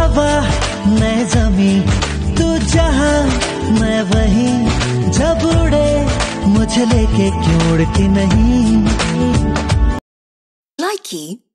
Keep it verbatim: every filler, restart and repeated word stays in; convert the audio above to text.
हवा मैं ज़मीं, तू जहां मैं वहीं, जब उड़े मुझे लेके क्यों उड़ती नहीं। Likey